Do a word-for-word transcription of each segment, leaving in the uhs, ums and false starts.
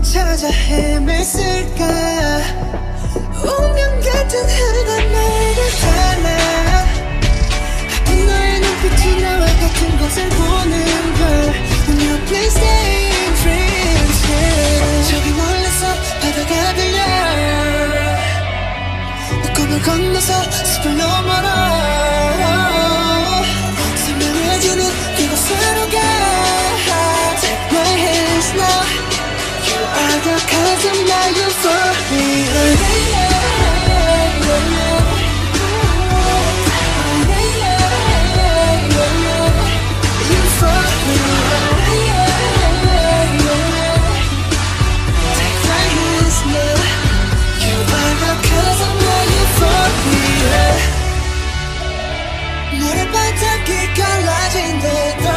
찾아 헤맸을까. 운명 같은 하루가 나를 달아. 아픈 너의 눈빛이 나와 같은 곳을 보는 걸. When you please stay in dreams, yeah. 저기 멀리서 바다가 들려. 내 꿈을 건너서 숲을 넘어라. 선명해지는 그곳으로 가. Take my hands now. You are the cause of my euphoria. 모래바닥이 갈라진데도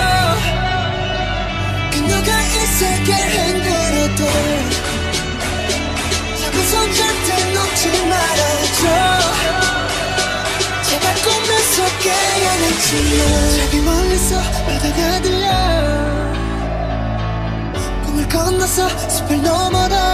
그녀가 있을게 힘들어도 잡은 절대 놓지 말아줘. 제발 꿈에서 깨어났지만 저기 멀리서 바다가 들려. 꿈을 건너서 숲을 넘어라.